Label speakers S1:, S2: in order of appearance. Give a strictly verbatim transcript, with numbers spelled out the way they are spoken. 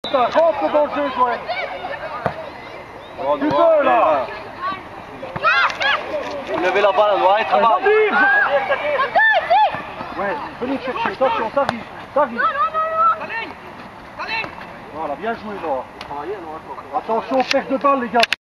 S1: Rentre dans le jeu, Joël. Tu veux là.
S2: Levez la balle, on doit être mal.
S1: Ouais, venez chercher, attention, t'arrives, t'arrives. Voilà, bien joué là. Attention, perte de balle les gars.